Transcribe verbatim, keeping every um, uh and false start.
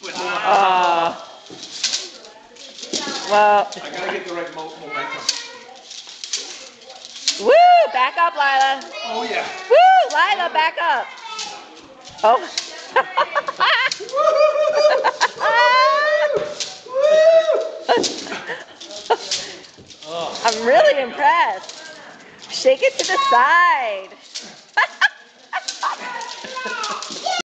Uh, well. I gotta get the right mo momentum. Woo! Back up, Lila. Oh yeah. Woo! Lila, back up. Oh. I'm really impressed. Shake it to the side.